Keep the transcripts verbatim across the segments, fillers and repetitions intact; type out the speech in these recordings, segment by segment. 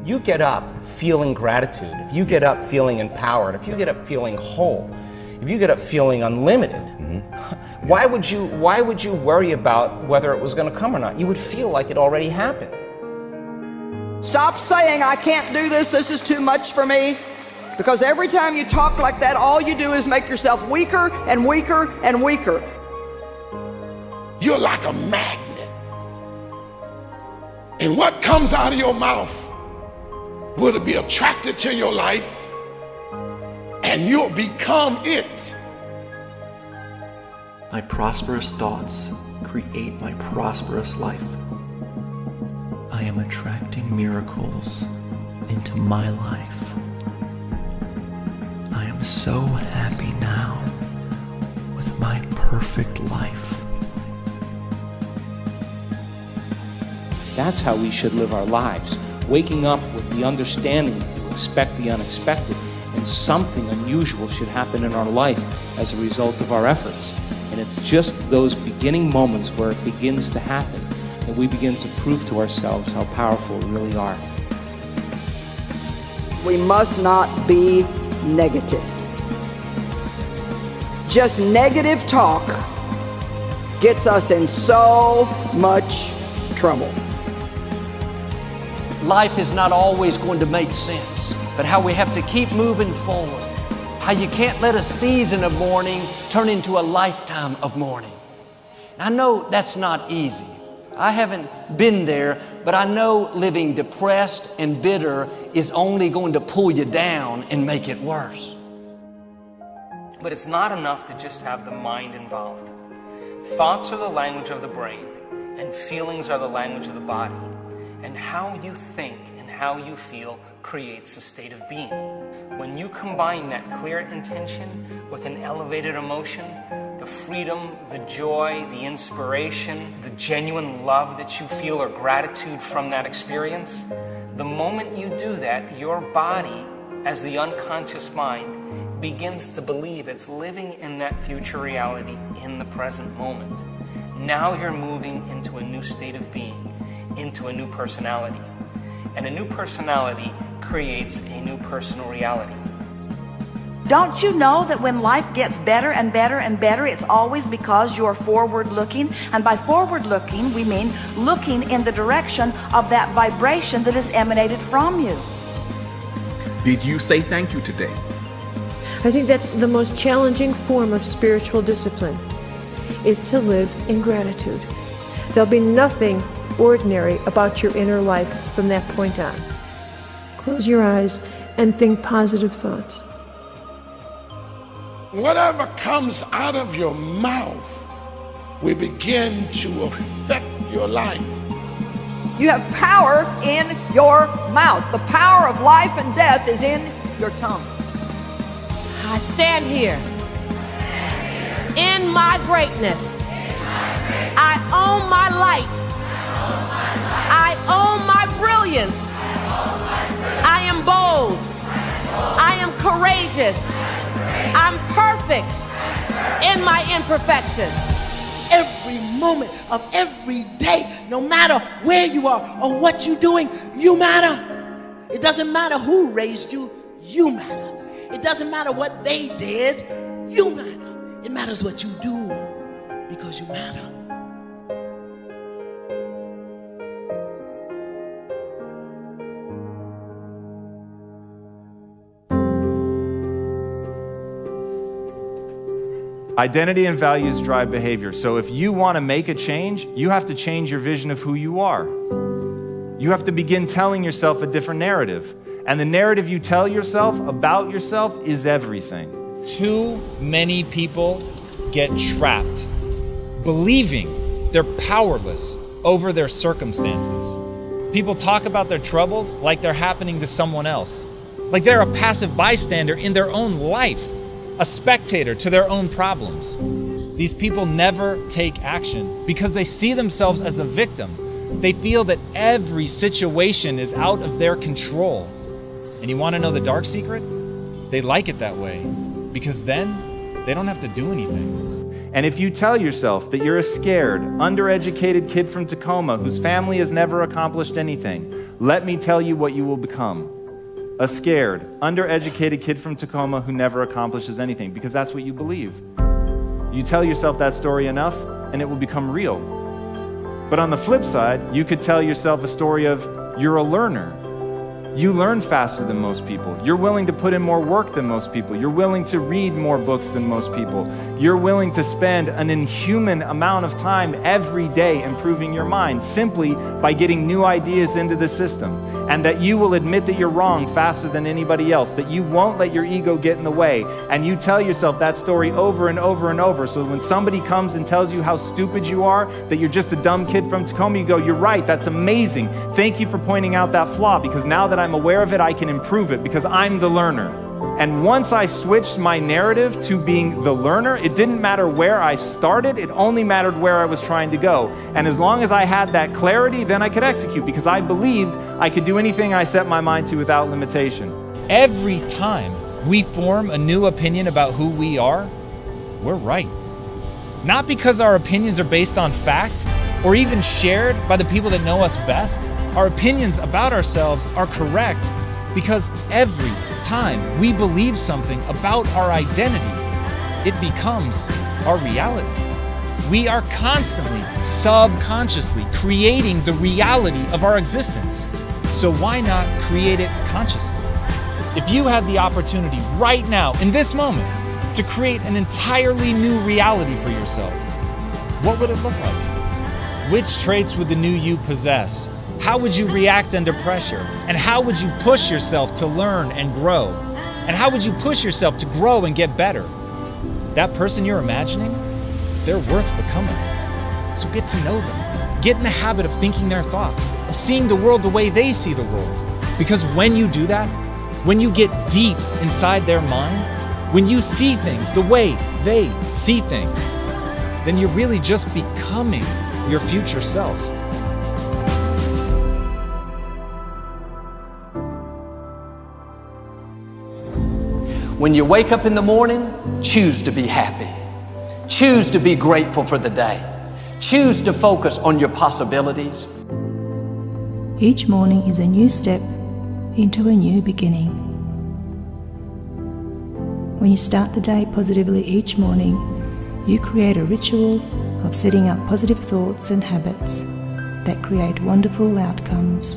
you get up feeling gratitude, if you get up feeling empowered, if you get up feeling whole, if you get up feeling unlimited, mm-hmm. why would you, why would you worry about whether it was going to come or not? You would feel like it already happened. Stop saying, I can't do this, this is too much for me. Because every time you talk like that, all you do is make yourself weaker and weaker and weaker. You're like a magnet. And what comes out of your mouth will be attracted to your life, and you'll become it. My prosperous thoughts create my prosperous life. I am attracting miracles into my life. I am so happy now with my perfect life. That's how we should live our lives, waking up with the understanding to expect the unexpected, and something unusual should happen in our life as a result of our efforts. And it's just those beginning moments where it begins to happen that we begin to prove to ourselves how powerful we really are. We must not be negative. Just negative talk gets us in so much trouble. Life is not always going to make sense, but how we have to keep moving forward. How you can't let a season of mourning turn into a lifetime of mourning. I know that's not easy. I haven't been there, but I know living depressed and bitter is only going to pull you down and make it worse. But it's not enough to just have the mind involved. Thoughts are the language of the brain, and feelings are the language of the body. And how you think and how you feel creates a state of being. When you combine that clear intention with an elevated emotion, the freedom, the joy, the inspiration, the genuine love that you feel or gratitude from that experience, the moment you do that, your body, as the unconscious mind, begins to believe it's living in that future reality in the present moment. Now you're moving into a new state of being, into a new personality. And a new personality creates a new personal reality. Don't you know that when life gets better and better and better, it's always because you're forward looking? And by forward looking, we mean looking in the direction of that vibration that is emanated from you. Did you say thank you today? I think that's the most challenging form of spiritual discipline, is to live in gratitude. There'll be nothing ordinary about your inner life from that point on. Close your eyes and think positive thoughts. Whatever comes out of your mouth will begin to affect your life. You have power in your mouth. The power of life and death is in your tongue. I stand here in my greatness. I own my light. I own my brilliance. I am bold. I am courageous. I'm perfect in my imperfection. Every moment of every day, no matter where you are or what you're doing, you matter. It doesn't matter who raised you, you matter. It doesn't matter what they did, you matter. It matters what you do, because you matter. Identity and values drive behavior. So if you want to make a change, you have to change your vision of who you are. You have to begin telling yourself a different narrative. And the narrative you tell yourself about yourself is everything. Too many people get trapped, believing they're powerless over their circumstances. People talk about their troubles like they're happening to someone else, like they're a passive bystander in their own life, a spectator to their own problems. These people never take action because they see themselves as a victim. They feel that every situation is out of their control. And you want to know the dark secret? They like it that way, because then they don't have to do anything. And if you tell yourself that you're a scared, undereducated kid from Tacoma whose family has never accomplished anything, let me tell you what you will become. A scared, undereducated kid from Tacoma who never accomplishes anything, because that's what you believe. You tell yourself that story enough, and it will become real. But on the flip side, you could tell yourself a story of you're a learner. You learn faster than most people. You're willing to put in more work than most people. You're willing to read more books than most people. You're willing to spend an inhuman amount of time every day improving your mind simply by getting new ideas into the system. And that you will admit that you're wrong faster than anybody else, that you won't let your ego get in the way. And you tell yourself that story over and over and over. So when somebody comes and tells you how stupid you are, that you're just a dumb kid from Tacoma, you go, you're right, that's amazing. Thank you for pointing out that flaw, because now that I'm aware of it, I can improve it because I'm the learner. And once I switched my narrative to being the learner, it didn't matter where I started, it only mattered where I was trying to go. And as long as I had that clarity, then I could execute because I believed I could do anything I set my mind to without limitation. Every time we form a new opinion about who we are, we're right. Not because our opinions are based on fact or even shared by the people that know us best. Our opinions about ourselves are correct because every time we believe something about our identity, it becomes our reality. We are constantly, subconsciously creating the reality of our existence. So why not create it consciously? If you had the opportunity right now, in this moment, to create an entirely new reality for yourself, what would it look like? Which traits would the new you possess? How would you react under pressure? And how would you push yourself to learn and grow? And how would you push yourself to grow and get better? That person you're imagining, they're worth becoming. So get to know them. Get in the habit of thinking their thoughts, of seeing the world the way they see the world. Because when you do that, when you get deep inside their mind, when you see things the way they see things, then you're really just becoming your future self. When you wake up in the morning, choose to be happy. Choose to be grateful for the day. Choose to focus on your possibilities. Each morning is a new step into a new beginning. When you start the day positively each morning, you create a ritual of setting up positive thoughts and habits that create wonderful outcomes.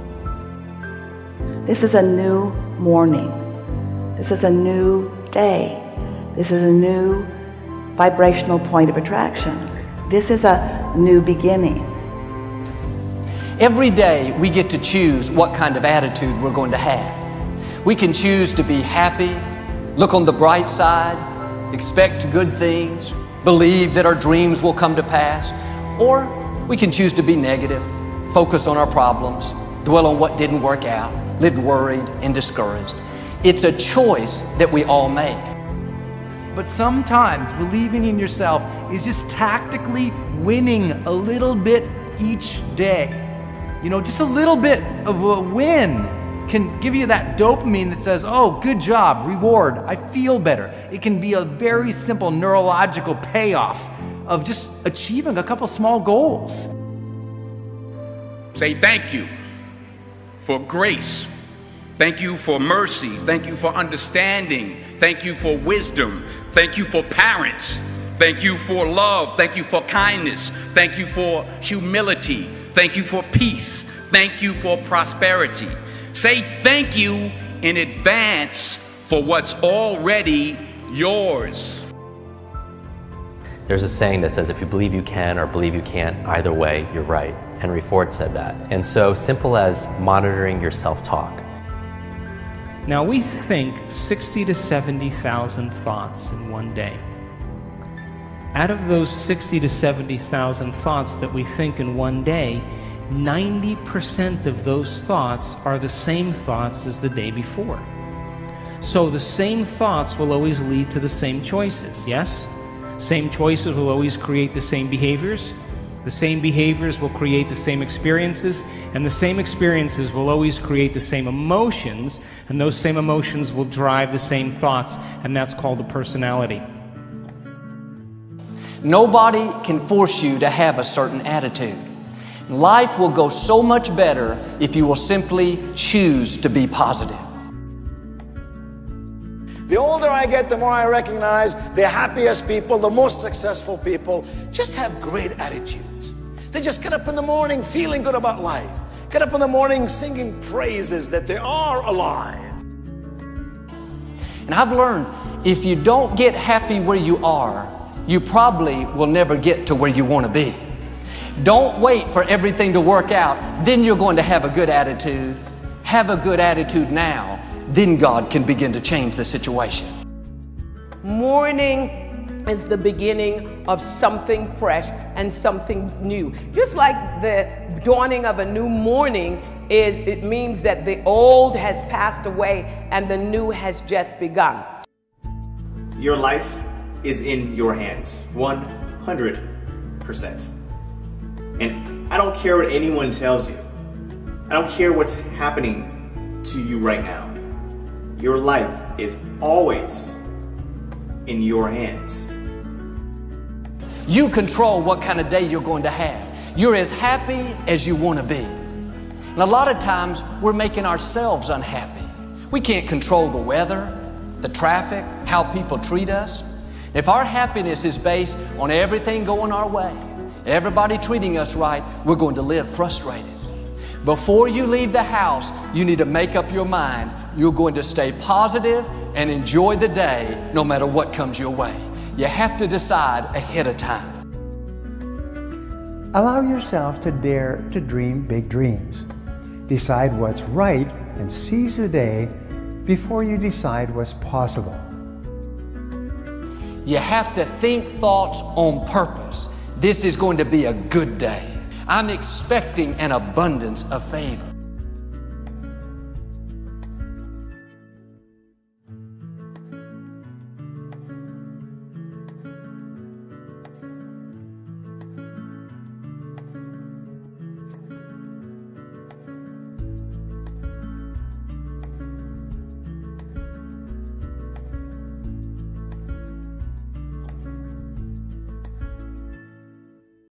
This is a new morning. This is a new day. This is a new vibrational point of attraction. This is a new beginning. Every day we get to choose what kind of attitude we're going to have. We can choose to be happy, look on the bright side, expect good things, believe that our dreams will come to pass, or we can choose to be negative, focus on our problems, dwell on what didn't work out, live worried and discouraged. It's a choice that we all make. But sometimes believing in yourself is just tactically winning a little bit each day. You know, just a little bit of a win can give you that dopamine that says, oh, good job, reward, I feel better. It can be a very simple neurological payoff of just achieving a couple small goals. Say thank you for grace. Thank you for mercy. Thank you for understanding. Thank you for wisdom. Thank you for parents. Thank you for love. Thank you for kindness. Thank you for humility. Thank you for peace. Thank you for prosperity. Say thank you in advance for what's already yours. There's a saying that says, if you believe you can or believe you can't, either way, you're right. Henry Ford said that. And so simple as monitoring your self-talk. Now we think sixty to seventy thousand thoughts in one day. Out of those sixty to seventy thousand thoughts that we think in one day, ninety percent of those thoughts are the same thoughts as the day before. So the same thoughts will always lead to the same choices, yes? Same choices will always create the same behaviors. The same behaviors will create the same experiences, and the same experiences will always create the same emotions, and those same emotions will drive the same thoughts, and that's called a personality. Nobody can force you to have a certain attitude. Life will go so much better if you will simply choose to be positive. The older I get, the more I recognize the happiest people, the most successful people, just have great attitudes. They just get up in the morning feeling good about life. Get up in the morning singing praises that they are alive. And I've learned if you don't get happy where you are, you probably will never get to where you want to be. Don't wait for everything to work out, then you're going to have a good attitude. Have a good attitude now, then God can begin to change the situation. Morning is the beginning of something fresh and something new. Just like the dawning of a new morning is, it means that the old has passed away and the new has just begun. Your life is in your hands, one hundred percent. And I don't care what anyone tells you. I don't care what's happening to you right now. Your life is always in your hands. You control what kind of day you're going to have. You're as happy as you want to be. And a lot of times we're making ourselves unhappy. We can't control the weather, the traffic, how people treat us. If our happiness is based on everything going our way, everybody treating us right, we're going to live frustrated. Before you leave the house, you need to make up your mind. You're going to stay positive and enjoy the day no matter what comes your way. You have to decide ahead of time. Allow yourself to dare to dream big dreams. Decide what's right and seize the day before you decide what's possible. You have to think thoughts on purpose. This is going to be a good day. I'm expecting an abundance of favor.